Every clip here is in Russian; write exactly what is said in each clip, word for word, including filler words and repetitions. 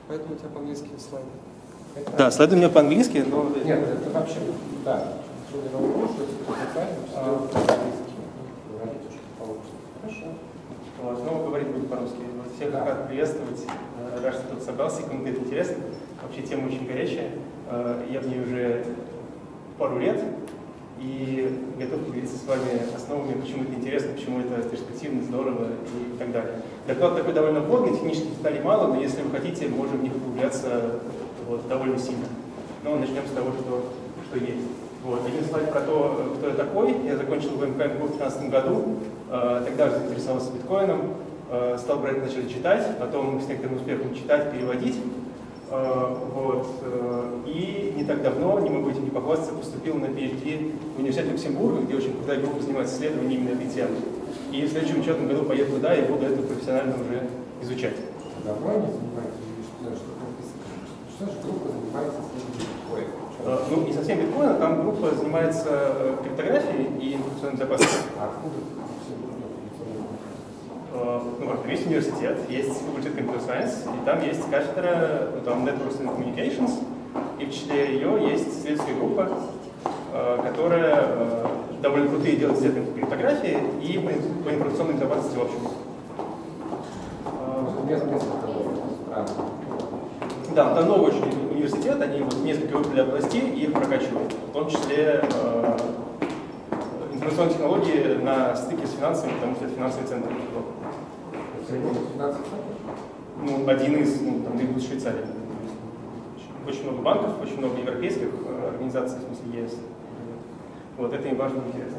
Поэтому у тебя по-английски слайды. Это... Да, слайды у меня по-английски, но... Нет, это вообще, да. Судя на углу, что это официально, все по-английски. Говорить очень получится. Хорошо. Вот, снова говорить будет по-русски. Вот всех да. Рад приветствовать. Рад, что тут собрался, кому это интересно. Вообще тема очень горячая. Я в ней уже пару лет. И готов поделиться с вами основами, почему это интересно, почему это перспективно, здорово и так далее. Доклад такой довольно вводный, технических деталей мало, но если вы хотите, можем в них углубляться вот, довольно сильно. Но начнем с того, что, что есть. Вот. Один слайд про то, кто я такой. Я закончил вэ эм ка эм в две тысячи пятнадцатом году, тогда же заинтересовался биткоином, стал брать, начали читать, потом с некоторым успехом читать, переводить. Вот. И не так давно, не могу этим не похвастаться, поступил на пи эйч ди в университет Люксембурга, где очень крутая группа занимается исследованиями именно этой темы. И в следующем учебном году поеду туда и буду это профессионально уже изучать. Давно не занимаетесь, что же группа занимается исследованием биткоина? Ну, не совсем биткоина, там группа занимается криптографией и информационной безопасностью. А откуда все Ну, как есть университет, есть факультет Computer Science, и там есть кафедра там, Networks and Communications, и в числе ее есть исследовательская группа, которая довольно крутые делает исследования по криптографии и по информационной безопасности в общем. Да, там новый очень университет, они вот несколько выбрали областей и их прокачивают, в том числе э, информационные технологии на стыке с финансами, потому что это финансовый центр. Ну, один из, ну, там, из Швейцарии. Очень много банков, очень много европейских э, организаций, в смысле ЕС. Вот, это им важно и интересно.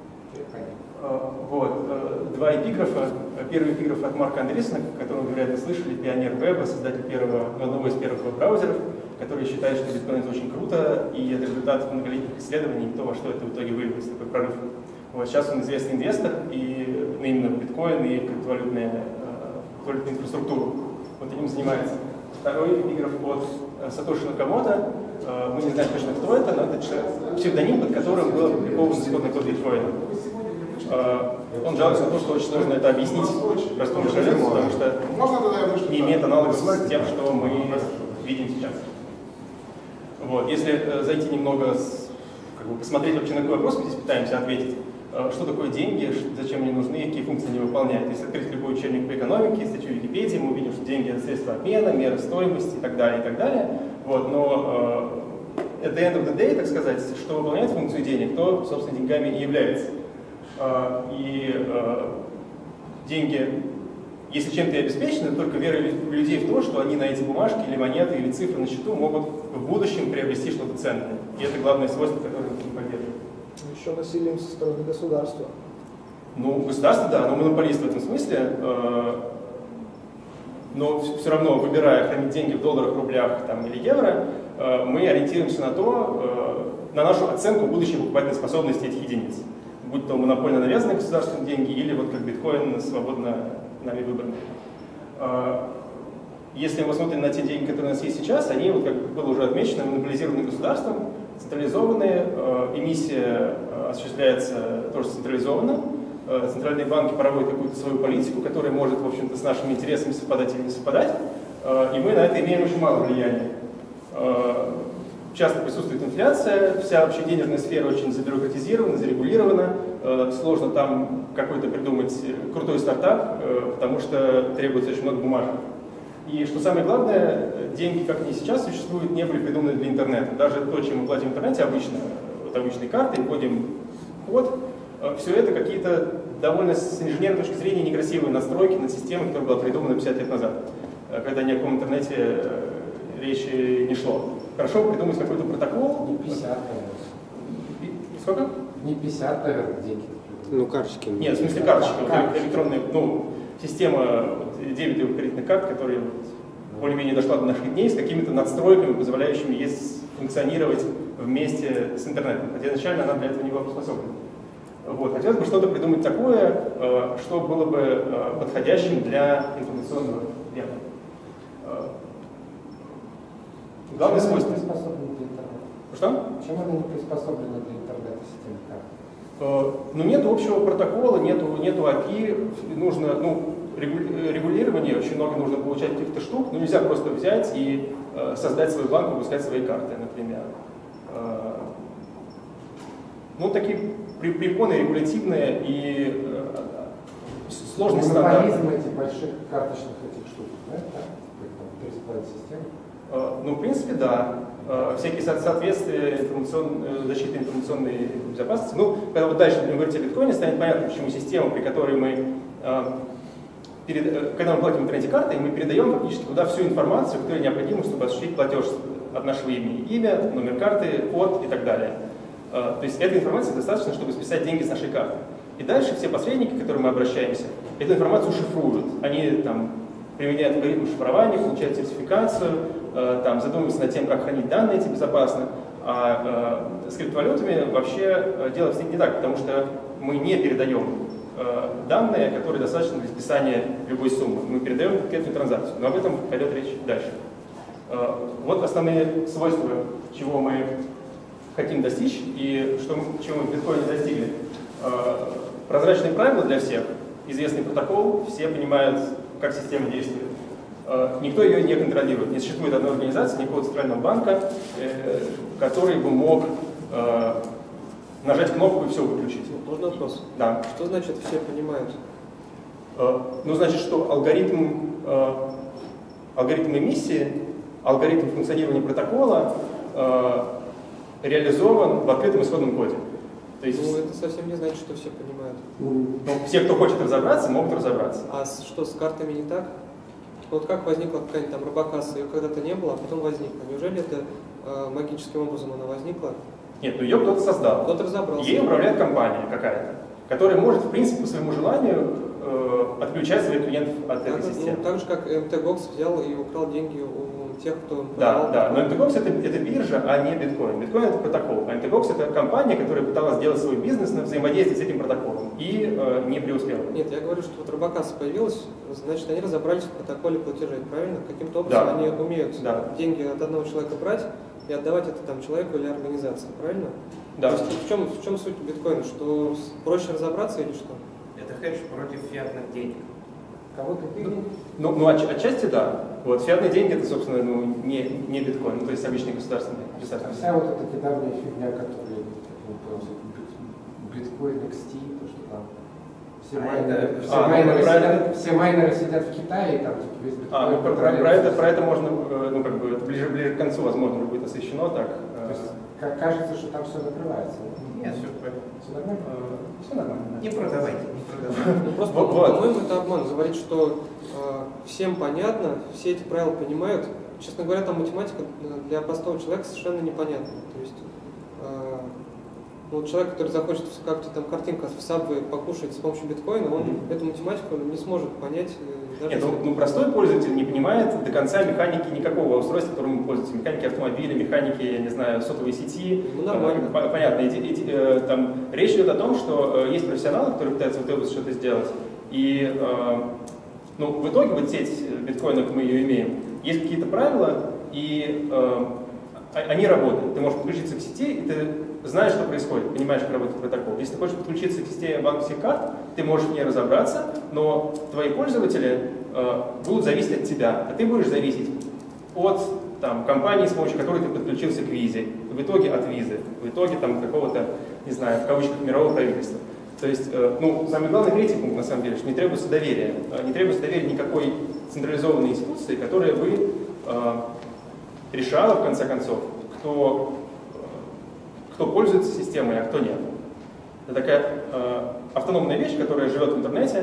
Uh, вот, uh, два эпиграфа. Первый эпиграф от Марка Андрессена, которого вы, вероятно, слышали, пионер веба, создатель первого, одного из первых веб-браузеров, который считает, что биткоин это очень круто, и это результат многолетних исследований, то, во что это в итоге вылилось, такой прорыв. Вот, сейчас он известный инвестор и именно в биткоин и в криптовалютную uh, инфраструктуру. Вот этим занимается. Второй эпиграф от Сатоши Накамото. Uh, мы не знаем точно, кто это, но это псевдоним, под которым был опубликован исходный код биткоина. Uh, он жалуется на то, что очень сложно это объяснить простому человеку, потому что не имеет аналога с тем, что мы видим сейчас. Вот. Если uh, зайти немного, с, как бы посмотреть вообще на какой вопрос мы здесь пытаемся ответить, uh, что такое деньги, зачем они нужны, какие функции они выполняют. Если открыть любой учебник по экономике, статью Википедии, мы увидим, что деньги — это средства обмена, мера стоимости и так далее, и так далее. Вот. Но uh, at the end of the day, так сказать, что выполняет функцию денег, то, собственно, деньгами и является. И э, деньги, если чем-то и обеспечены, только вера людей в то, что они на эти бумажки или монеты или цифры на счету могут в будущем приобрести что-то ценное. И это главное свойство, которое мы поддерживаем. Еще насилием со стороны государства. Ну, государство, да, оно монополист в этом смысле. Э, но все равно, выбирая хранить деньги в долларах, рублях там, или евро, э, мы ориентируемся на то, э, на нашу оценку будущей покупательной способности этих единиц. Будь то монопольно навязанные государственные деньги или вот как биткоин свободно нами выбранные. Если мы посмотрим на те деньги, которые у нас есть сейчас, они, вот как было уже отмечено, монополизированы государством, централизованные, эмиссия осуществляется тоже централизованно, центральные банки проводят какую-то свою политику, которая может, в общем-то, с нашими интересами совпадать или не совпадать, и мы на это имеем очень мало влияния. Часто присутствует инфляция, вся вообще денежная сфера очень забюрократизирована, зарегулирована, э, сложно там какой-то придумать крутой стартап, э, потому что требуется очень много бумажек. И что самое главное, деньги, как они сейчас существуют, не были придуманы для интернета. Даже то, чем мы платим в интернете обычно, вот обычные карты, вводим код, э, все это какие-то довольно с инженерной точки зрения некрасивые настройки над системой, которая была придумана пятьдесят лет назад, э, когда ни о каком интернете э, речи не шло. Хорошо придумать какой-то протокол. Не пятьдесят, наверное. Сколько? Не пятьдесят, наверное, деньги. Ну, карточки. Нет, в смысле карточки. А, вот, электронная, ну, система вот, дебетовых кредитных карт, которая вот, более-менее дошла до наших дней, с какими-то надстройками, позволяющими ей функционировать вместе с интернетом. Хотя изначально она для этого не была приспособлена. Вот. Хотелось бы что-то придумать такое, что было бы подходящим для информационного века. Главное свойство. Что? Чем она не приспособлена для интернета системы карт? Ну, нет общего протокола, нету, нету эй пи ай, нужно, ну, регулирование, очень много нужно получать каких-то штук, но нельзя просто взять и э, создать свой банк, выпускать свои карты, например. Э, ну, такие препоны регулятивные и э, сложные стандарты. Монополизм этих больших карточных этих штук, да? три с половиной системы? Э, ну, в принципе, да. Э, всякие со соответствия информацион... защиты информационной безопасности. Ну, когда вот дальше будем говорить о биткоине, станет понятно, почему система, при которой мы э, Перед, когда мы платим в интернете картой, мы передаем фактически туда всю информацию, которая необходима, чтобы осуществить платеж от нашего имени. Имя, номер карты, код и так далее. То есть этой информации достаточно, чтобы списать деньги с нашей карты. И дальше все посредники, к которым мы обращаемся, эту информацию шифруют. Они там применяют алгоритмы шифрования, получают сертификацию, там, задумываются над тем, как хранить данные эти безопасно. А с криптовалютами вообще дело обстоит не так, потому что мы не передаем данные, которые достаточно для списания любой суммы. Мы передаем конкретную транзакцию, но об этом пойдет речь дальше. Вот основные свойства, чего мы хотим достичь и что мы, чего мы в биткоине достигли. Прозрачные правила для всех, известный протокол, все понимают, как система действует. Никто ее не контролирует. Не существует одной организации, никакого центрального банка, который бы мог нажать кнопку и все выключить. Можно вопрос? Да. Что значит все понимают? Uh, ну, значит, что алгоритм, uh, алгоритм эмиссии, алгоритм функционирования протокола uh, реализован в открытом исходном коде. То есть, ну, это совсем не значит, что все понимают. Ну, все, кто хочет разобраться, могут разобраться. А с, что, с картами не так? Вот как возникла какая-нибудь там робокасса, ее когда-то не было, а потом возникла. Неужели это э, магическим образом она возникла? Нет, ну ее кто-то создал. Кто-то разобрался. Ей управляет компания какая-то, которая может, в принципе, по своему желанию э, отключать своих клиентов от так, этой системы. Ну, так же, как эм тэ гокс взял и украл деньги у тех, кто... Да, да, но эм тэ гокс это, это биржа, а не биткоин. Биткоин это протокол, а эм тэ гокс это компания, которая пыталась сделать свой бизнес на взаимодействии с этим протоколом и э, не преуспела. Нет, я говорю, что вот робокасса появилась, значит, они разобрались в протоколе платежей, правильно? Каким-то образом Да. они умеют Да. деньги от одного человека брать и отдавать это там человеку или организации, правильно? Да. То есть в чем, в чем суть биткоина? Что проще разобраться или что? Это хедж против фиатных денег. Кого-то перед... Ну, ну отч отчасти да. Вот фиатные деньги это, собственно, ну, не, не биткоин, ну, то есть обычные государственные. А вся вот эта недавняя фигня, которая биткоин икс ти, то что там все А майнеры, это- все, а, майнеры ну, про сидят, это- все майнеры сидят в Китае, и там типа, весь биткоин А, ну, про, про- контролируется. про это, про это можно, э, ну, как бы, это ближе, ближе к концу, возможно, будет освещено так. э, То есть как кажется, что там все накрывается. Нет, все правильно. Все нормально? э, Все нормально. да. Не продавайте, не продавайте. Ну, просто, Вот, вот. по-моему, это обман. Говорить, что э, всем понятно, все эти правила понимают. Честно говоря, там математика для простого человека совершенно непонятна. То есть, э, ну, вот человек, который захочет, как там картинка в Subway покушать с помощью биткоина, он Мгм. эту математику не сможет понять. э, даже Нет, ну, если- ну, простой пользователь не понимает до конца механики никакого устройства, которым мы пользуемся. Механики автомобиля, механики, я не знаю, сотовой сети. Ну, нормально. Э, Понятно. Иди- иди, э, там, речь идет о том, что э, есть профессионалы, которые пытаются в этой области что-то сделать. И э, ну, в итоге вот сеть биткоинов, мы ее имеем, есть какие-то правила, и э, они работают. Ты можешь подключиться к сети, и ты знаешь, что происходит, понимаешь, как работает протокол. Если ты хочешь подключиться к системе банковских карт, ты можешь в ней разобраться, но твои пользователи э, будут зависеть от тебя, а ты будешь зависеть от там, компании, с помощью которой ты подключился к визе, в итоге от визы, в итоге там какого-то, не знаю, в кавычках, мирового правительства. То есть, э, ну, самый главный третий пункт, на самом деле, что не требуется доверия. Э, не требуется доверия никакой централизованной институции, которая бы э, решала, в конце концов, кто, э, кто пользуется системой, а кто нет. Это такая э, автономная вещь, которая живет в интернете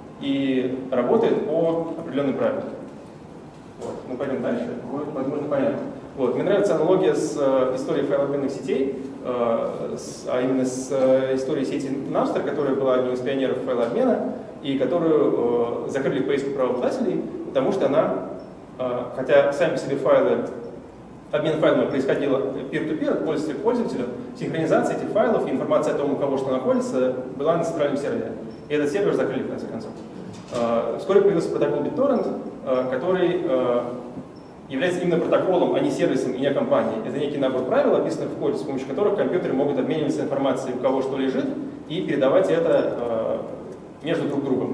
и работает по определенным правилам. Вот. Мы пойдем дальше, будет, возможно, понятно. Вот. Мне нравится аналогия с э, историей файлообменных сетей, э, с, а именно с э, историей сети Napster, которая была одним из пионеров файлообмена, и которую э, закрыли в поиске правообладателей, потому что она, э, хотя сами по себе файлы, обмен файлами происходил peer-to-peer, от пользователя к пользователю, синхронизация этих файлов и информация о том, у кого что находится, была на центральном сервере. И этот сервер закрыли, в конце концов. Э, вскоре появился протокол BitTorrent, э, который э, является именно протоколом, а не сервисом и не компанией. Это некий набор правил, описанных в коде, с помощью которых компьютеры могут обмениваться информацией, у кого что лежит, и передавать это э, между друг другом.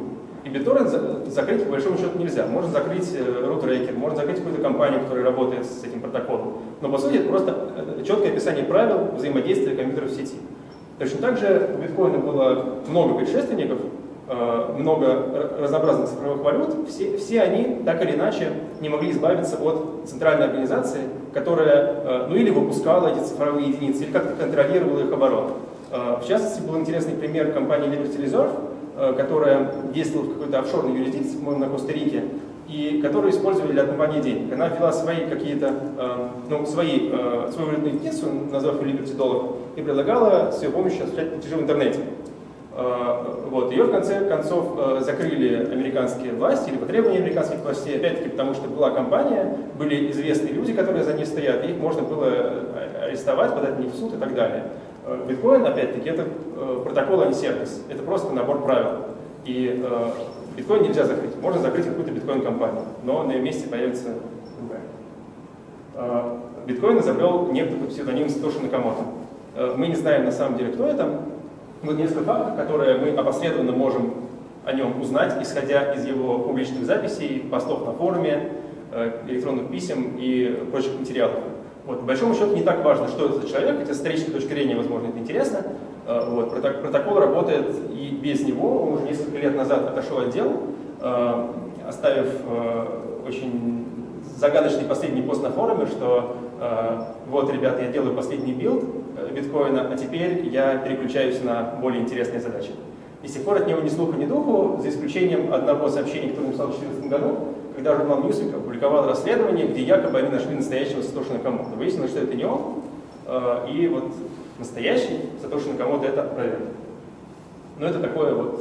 И BitTorrent за закрыть по большому счету нельзя. Можно закрыть рутрекер, можно закрыть какую-то компанию, которая работает с этим протоколом. Но по сути это просто четкое описание правил взаимодействия компьютеров в сети. Точно так же у биткоина было много предшественников, много разнообразных цифровых валют. Все, все они так или иначе не могли избавиться от центральной организации, которая ну, или выпускала эти цифровые единицы, или как-то контролировала их оборот. В частности, был интересный пример компании Liberty Reserve, которая действовала в какой-то офшорной юрисдикции, по-моему, на Коста-Рике, и которую использовали для отмывания денег. Она ввела свои какие-то, ну, свои, свою валютную единицу, назвав ее Liberty Dollar, и предлагала с ее помощью осуществлять платежи в интернете. Вот. Ее в конце концов закрыли американские власти или по требованию американских властей, опять-таки потому, что была компания, были известные люди, которые за ней стоят, и их можно было арестовать, подать на них в суд и так далее. Биткоин, опять-таки, это протокол, а не сервис. Это просто набор правил. И э, биткоин нельзя закрыть. Можно закрыть какую-то биткоин-компанию, но на ее месте появится другая. Э, биткоин изобрел некто под псевдонимом Сатоши Накамото. Э, мы не знаем на самом деле, кто это. Вот несколько фактов, которые мы опосредованно можем о нем узнать, исходя из его публичных записей, постов на форуме, э, электронных писем и прочих материалов. Вот, по большому счету не так важно, что это за человек, хотя с исторической точки зрения, возможно, это интересно. Вот, протокол работает и без него. Он уже несколько лет назад отошел от дел, оставив очень загадочный последний пост на форуме, что вот, ребята, я делаю последний билд биткоина, а теперь я переключаюсь на более интересные задачи. И с тех пор от него ни слуха, ни духу, за исключением одного сообщения, которое написал в две тысячи четырнадцатом году, когда журнал Newsweek опубликовал расследование, где якобы они нашли настоящего Сатоши Накамото. Выяснилось, что это не он, и вот настоящий Сатоши Накамото это проверено. Но это такое вот...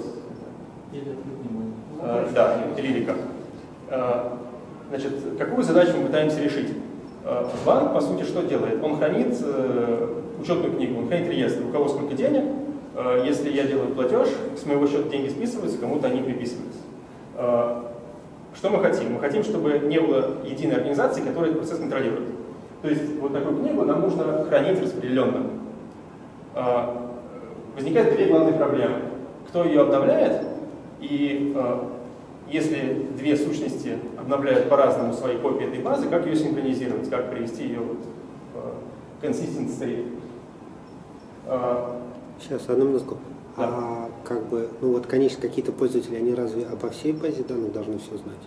Э, да, лирика. Э, значит, какую задачу мы пытаемся решить? Э, банк, по сути, что делает? Он хранит э, учетную книгу, он хранит реестр, у кого сколько денег. Э, если я делаю платеж, с моего счета деньги списываются, кому-то они приписываются. Э, что мы хотим? Мы хотим, чтобы не было единой организации, которая этот процесс контролирует. То есть вот такую книгу нам нужно хранить распределенно. Возникают две главные проблемы. Кто ее обновляет, и если две сущности обновляют по-разному свои копии этой базы, как ее синхронизировать, как привести ее в consistent state. Сейчас, одну минутку. Да. А как бы, ну вот, конечно, какие-то пользователи, они разве обо всей базе данных должны все знать?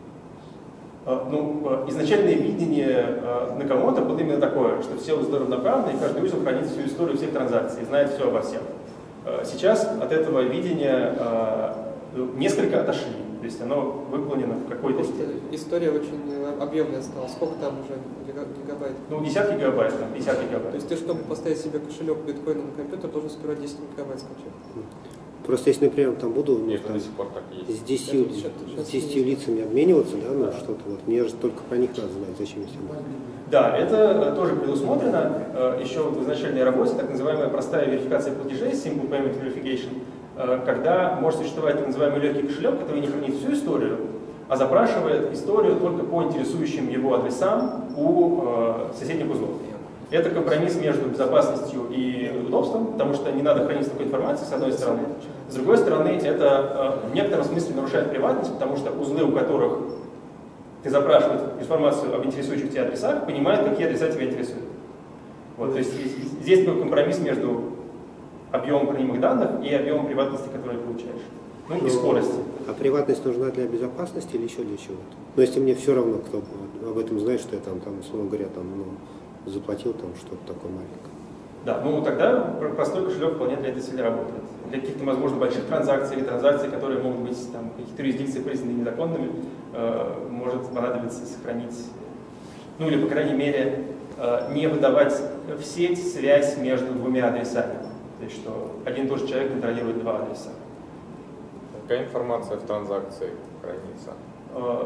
Ну, изначальное видение Накамото было именно такое, что все узлы равноправны, и каждый узел хранит всю историю всех транзакций, знает все обо всем. Сейчас от этого видения несколько отошли, то есть оно выполнено в какой-то степени. История очень объемная стала. Сколько там уже гигабайт? Ну, десятки гигабайт, там, пятьдесят гигабайт. То есть ты, чтобы поставить себе кошелек биткоина на компьютер, должен сперва десять гигабайт скачать. Просто если, например, там буду ну, Нет, там, до сих пор так и есть. с десятью, с десятью лицами обмениваться, да, ну что-то вот, мне же только про них надо знать, зачем я себе. Да, это тоже предусмотрено еще в изначальной работе, так называемая простая верификация платежей, Simple Payment Verification, когда может существовать так называемый легкий кошелек, который не хранит всю историю, а запрашивает историю только по интересующим его адресам у соседних узлов. Это компромисс между безопасностью и удобством, потому что не надо хранить такой информации, с одной стороны. С другой стороны, это в некотором смысле нарушает приватность, потому что узлы, у которых ты запрашиваешь информацию об интересующих тебя адресах, понимают, какие адреса тебя интересуют. Вот, то есть здесь такой компромисс между объемом хранимых данных и объемом приватности, который ты получаешь. Ну и скорости. А приватность нужна для безопасности или еще для чего-то? Но если мне все равно, кто об этом знает, что я там, там условно говоря, там, ну, заплатил там что-то такое маленькое. Да, ну тогда простой кошелек вполне для этой цели работает. Для каких-то, возможно, больших транзакций или транзакций, которые могут быть там каких-то юрисдикции признаны незаконными, э, может понадобиться сохранить, ну или, по крайней мере, э, не выдавать в сеть связь между двумя адресами. То есть, что один и тот же человек контролирует два адреса. Какая информация в транзакции хранится? Э,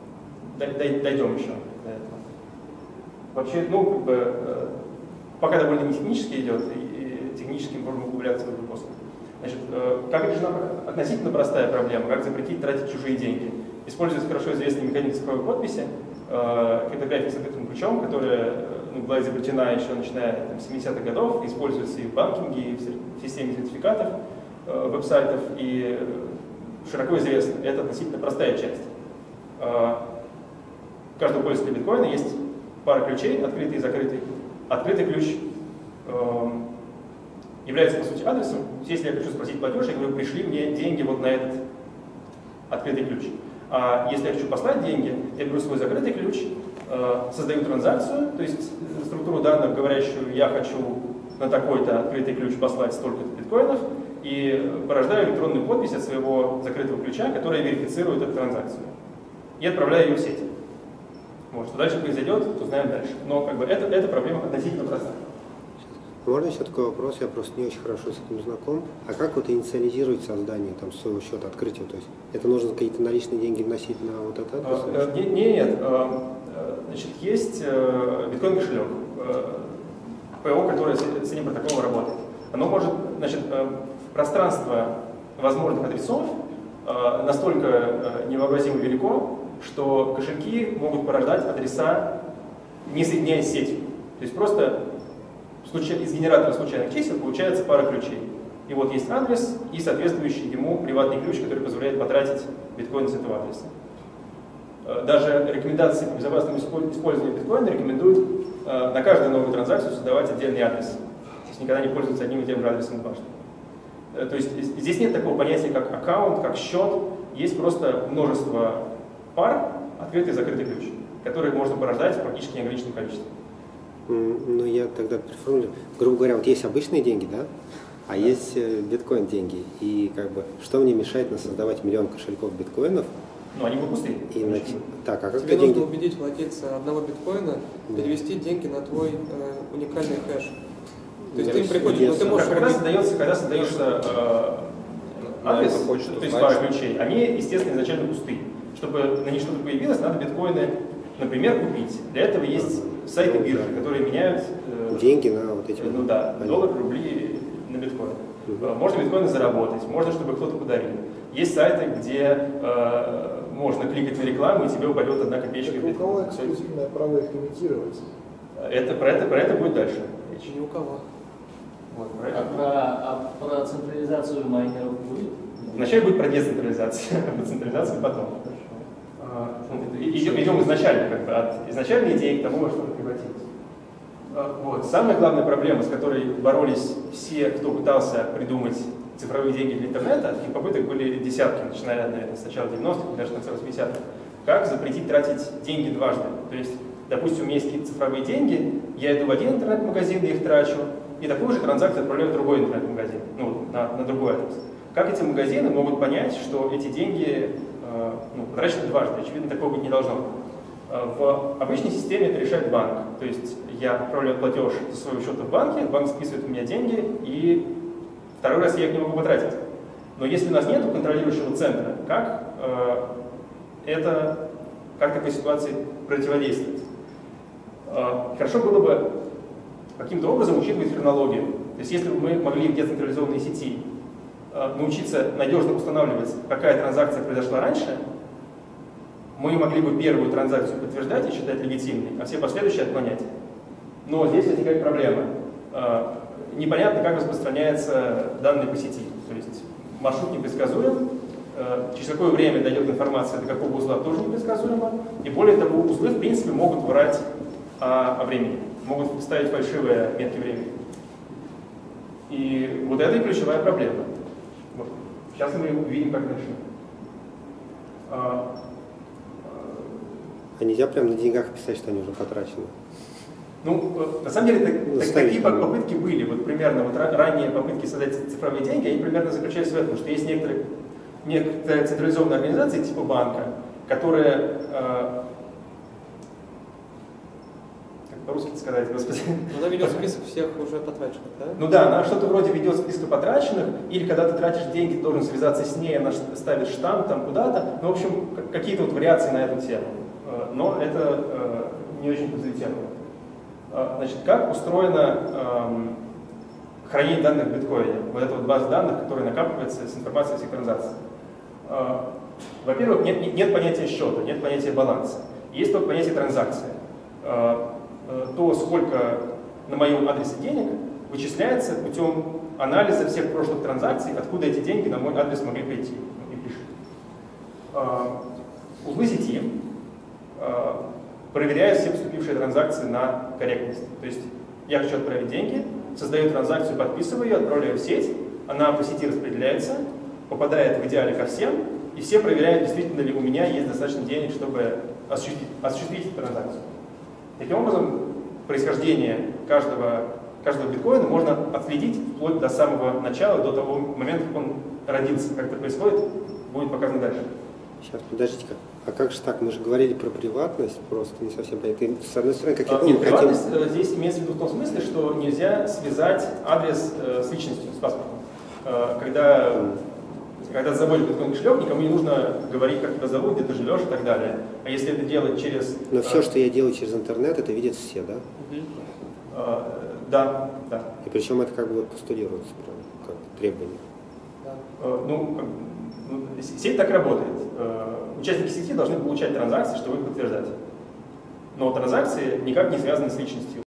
дойдем еще до этого. Вообще, ну, как бы, э, пока довольно не технически идет, и, и технически можем углубляться в этом после. Значит, э, как решена относительно простая проблема, как запретить тратить чужие деньги. Используется хорошо известный механизм цифровой подписи, э, криптография с открытым ключом, которая ну, была изобретена еще начиная там, с семидесятых годов, используется и в банкинге, и в системе сертификатов, э, веб-сайтов, и широко известно, это относительно простая часть. У каждого пользователя биткоина есть пара ключей, открытый и закрытый. Открытый ключ является, по сути, адресом. Если я хочу спросить платеж, я говорю, пришли мне деньги вот на этот открытый ключ. А если я хочу послать деньги, я беру свой закрытый ключ, создаю транзакцию, то есть структуру данных, говорящую, я хочу на такой-то открытый ключ послать столько-то биткоинов, и порождаю электронную подпись от своего закрытого ключа, которая верифицирует эту транзакцию. И отправляю ее в сеть. Вот, что дальше произойдет, то знаем дальше. Но как бы это, эта проблема относительно проста. Можно еще такой вопрос? Я просто не очень хорошо с этим знаком. А как вот инициализировать создание там своего счета, открытие? То есть это нужно какие-то наличные деньги вносить на вот этот адрес? А, не, нет. Значит, есть биткоин-кошелек, ПО, которое с этим протоколом работает. Оно может, значит, пространство возможных адресов настолько невообразимо велико, что кошельки могут порождать адреса, не соединяясь с сетью. То есть просто из генератора случайных чисел получается пара ключей. И вот есть адрес и соответствующий ему приватный ключ, который позволяет потратить биткоин с этого адреса. Даже рекомендации по безопасному использованию биткоина рекомендуют на каждую новую транзакцию создавать отдельный адрес. То есть никогда не пользоваться одним и тем же адресом дважды. То есть здесь нет такого понятия, как аккаунт, как счет. Есть просто множество пар, открытый и закрытый ключ, которые можно порождать в практически неограниченном количестве. Ну, я тогда переформулирую. Грубо говоря, вот есть обычные деньги, да? А да. Есть биткоин деньги. И как бы, что мне мешает на создавать миллион кошельков биткоинов? Ну, они бы пустые. И на... Так, а как Тебе деньги? нужно убедить владельца одного биткоина да. перевести деньги на твой э, уникальный хэш. То есть да, ты им приходишь, но ты можешь... Когда создается, когда создается э, адрес, то есть пара ключей, они, естественно, изначально пустые. Чтобы на них что-то появилось, надо биткоины, например, купить. Для этого есть сайты биржи, которые меняют э, деньги на вот эти. Ну да, доллары, рубли на биткоин. Uh-huh. Можно биткоины заработать, можно, чтобы кто-то подарил. Есть сайты, где э, можно кликать на рекламу, и тебе упадет одна копеечка. У кого эксклюзивное право их имитировать? Это, про, это, про это будет дальше. Ни у кого. Вот, про а, про, а про централизацию майнеров будет? Вначале будет про децентрализацию, а про централизацию потом. Идем, идем изначально, как бы, от изначальной идеи к тому, во что это превратилось. Вот. Самая главная проблема, с которой боролись все, кто пытался придумать цифровые деньги для интернета, таких попыток были десятки, начиная, наверное, с начала девяностых, даже с конца восьмидесятых. Как запретить тратить деньги дважды? То есть, допустим, у меня есть какие-то цифровые деньги, я иду в один интернет-магазин и их трачу, и такую же транзакцию отправляю в другой интернет-магазин, ну, на, на другой адрес. Как эти магазины могут понять, что эти деньги э, ну, потрачены дважды? Очевидно, такого быть не должно. В обычной системе это решает банк. То есть я отправляю платеж со своего счета в банке, банк списывает у меня деньги, и второй раз я их не могу потратить. Но если у нас нет контролирующего центра, как э, это, как такой ситуации противодействовать? Э, хорошо было бы каким-то образом учитывать хронологию. То есть если бы мы могли в децентрализованной сети э, научиться надежно устанавливать, какая транзакция произошла раньше, мы могли бы первую транзакцию подтверждать и считать легитимной, а все последующие отклонять. Но здесь возникает проблема. Непонятно, как распространяются данные по сети. То есть маршрут непредсказуем, через какое время дойдет информация до какого узла тоже непредсказуемо. И более того, узлы в принципе могут врать о, о времени, могут ставить фальшивые метки времени. И вот это и ключевая проблема. Вот. Сейчас мы увидим, как дальше. А нельзя прямо на деньгах писать, что они уже потрачены? Ну, на самом деле, так, так, такие попытки были. Вот примерно вот ранние попытки создать цифровые деньги, они примерно заключались в этом, что есть некоторые, некоторые централизованные организации типа банка, которые, э, как по-русски сказать, господи. Она ведет список всех уже потраченных, да? Ну да, она что-то вроде ведет список потраченных, или когда ты тратишь деньги, ты должен связаться с ней, она ставит штамп там куда-то. Ну, в общем, какие-то вот вариации на эту тему. Но это э, не очень позитивно. Значит, как устроено эм, хранение данных в биткоине? Вот эта вот база данных, которая накапливается с информацией о всех транзакциях. Э, Во-первых, нет, нет понятия счета, нет понятия баланса. Есть только понятие транзакции. Э, э, то, сколько на моем адресе денег, вычисляется путем анализа всех прошлых транзакций, откуда эти деньги на мой адрес могли прийти и пришли. узлы сети проверяют все поступившие транзакции на корректность. То есть я хочу отправить деньги, создаю транзакцию, подписываю ее, отправляю в сеть, она по сети распределяется, попадает в идеале ко всем, и все проверяют, действительно ли у меня есть достаточно денег, чтобы осуществить, осуществить эту транзакцию. Таким образом, происхождение каждого, каждого биткоина можно отследить вплоть до самого начала, до того момента, как он родился. Как это происходит, будет показано дальше. Сейчас, подождите-ка. А как же так? Мы же говорили про приватность, просто не совсем понятно. И, с одной стороны, как я А, помню, нет, хотим... приватность э, здесь имеется в виду в том смысле, что нельзя связать адрес э, с личностью, с паспортом. Э, когда, когда ты заводишь биткоин кошелек, никому не нужно говорить, как тебя зовут, где ты живешь и так далее. А если это делать через... Но э, все, что я делаю через интернет, это видят все, да? э, да, да. И причем это как бы вот постулируется прям как требование. Э, ну, как, ну, сеть так работает. Э, участники сети должны получать транзакции, чтобы их подтверждать. Но транзакции никак не связаны с личностью.